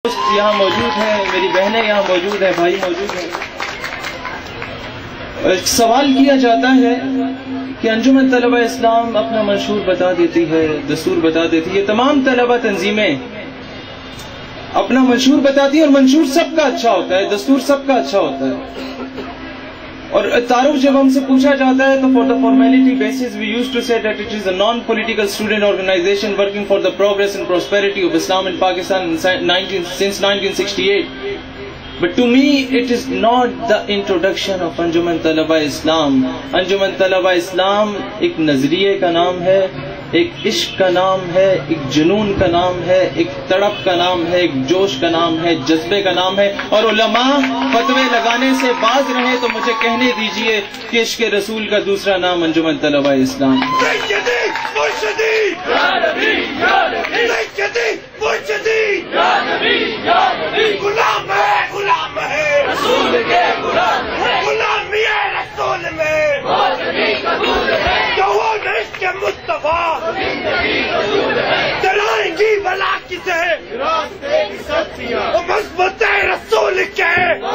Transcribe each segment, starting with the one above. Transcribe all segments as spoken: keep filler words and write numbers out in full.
یہاں موجود ہیں، میری بہنیں یہاں موجود ہیں، بھائی موجود ہیں. سوال کیا جاتا ہے کہ انجمن طلبہ اسلام اپنا منشور بتا دیتی ہے، دستور بتا دیتی ہے. تمام طلبہ تنظیمیں اپنا منشور بتاتی ہیں اور منشور سب کا اچھا ہوتا ہے، دستور سب کا اچھا ہوتا ہے. اور تعارف جب ہم سے پوچھا جاتا ہے تو for the formality basis we use to say that it is a non political student organization working for the progress and prosperity of Islam in Pakistan since nineteen sixty eight. But to me it is not the introduction of Anjuman Talaba Islam. انجمن طلبہ اسلام ایک نظریے کا نام ہے، ایک عشق کا نام ہے، ایک جنون کا نام ہے، ایک تڑپ کا نام ہے، ایک جوش کا نام ہے، جذبے کا نام ہے. اور علماء فتوے لگانے سے باز رہے تو مجھے کہنے دیجئے کہ عشق رسول کا دوسرا نام انجمن طلبہ اسلام. غلام ہے، غلام ہے رسول کے، غلام ہے غلامی رسول میں، جوان عشق مصطفیٰ جلائیں گی بلا کسے مضبوط رسول کے،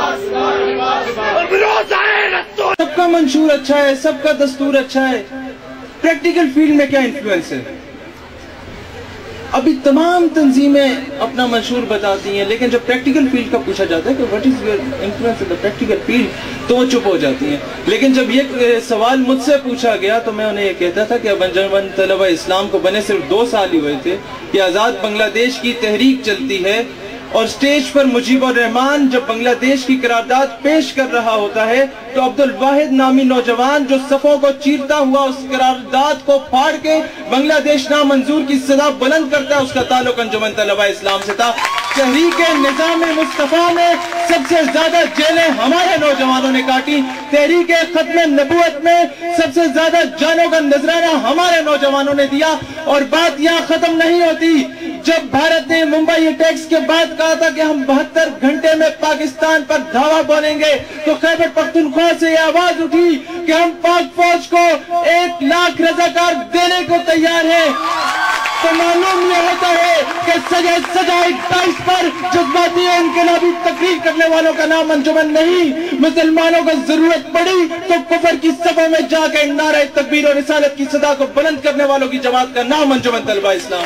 روزہ رسول. سب کا منشور اچھا ہے، سب کا دستور اچھا ہے. پریکٹیکل فیلڈ میں کیا انفلوئنس ہے؟ ابھی تمام تنظیمیں اپنا منشور بتاتی ہیں، لیکن جب پریکٹیکل فیلڈ کا پوچھا جاتا ہے کہ what is your influence in the practical field تو وہ چپ ہو جاتی ہیں. لیکن جب یہ سوال مجھ سے پوچھا گیا تو میں انہیں یہ کہتا تھا کہ اب انجمن طلبہ اسلام کو بنے صرف دو سال ہی ہوئے تھے کہ آزاد بنگلہ دیش کی تحریک چلتی ہے اور سٹیج پر مجیب الرحمان جب بنگلہ دیش کی قرارداد پیش کر رہا ہوتا ہے تو عبد الواحد نامی نوجوان جو صفوں کو چیرتا ہوا اس قرارداد کو پھاڑ کے بنگلہ دیش نامنظور کی صدا بلند کرتا ہے، اس کا تعلق انجمن طلبہ اسلام سے تھا. تحریک نظام مصطفیٰ میں سب سے زیادہ جیلیں ہمارے نوجوانوں نے کاٹی. تحریک ختم نبوت میں سب سے زیادہ جانوں کا نذرانہ ہمارے نوجوانوں نے دیا. اور بات یہاں ختم نہیں ہوتی. جب بھارت نے ممبئی اٹیکس کے بعد کہا تھا کہ ہم بہتر گھنٹے میں پاکستان پر دھاوا بولیں گے تو خیبر پختونخوا سے یہ آواز اٹھی کہ ہم پاک فوج کو ایک لاکھ رضاکار دینے کو تیار ہیں. تو معلوم یہ ہوتا ہے کہ سجے سجائے بائیس پر جذباتی انقلابی تقریر کرنے والوں کا نام انجمن نہیں. مسلمانوں کو ضرورت پڑی تو کفر کی صفوں میں جا کے نعرہ تکبیر اور رسالت کی صدا کو بلند کرنے والوں کی جماعت کا نام انجمن طلبہ اسلام.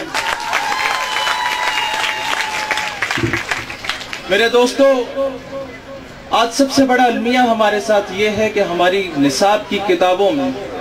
میرے دوستو، آج سب سے بڑا المیہ ہمارے ساتھ یہ ہے کہ ہماری نصاب کی کتابوں میں